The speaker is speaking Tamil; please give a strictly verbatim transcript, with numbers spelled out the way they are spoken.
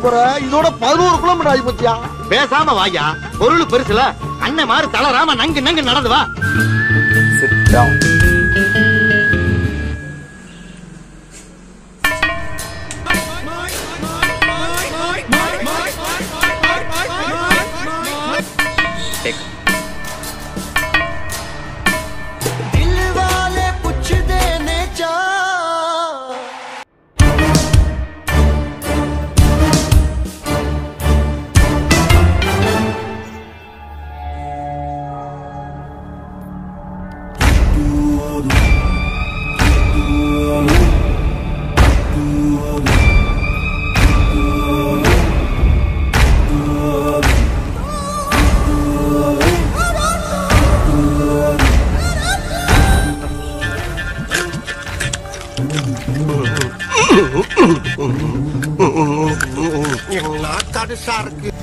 போற? இதோட பதினோரு கிலோமீட்டர் ஆகி போச்சியா? பேசாம வாயா, பொருள் பெருசுல அண்ணன் மாதிரி தளராம நங்கு நங்கு நடந்து வா. Sit down. Take. दिल वाले कुछ देने जा Tadi sarki.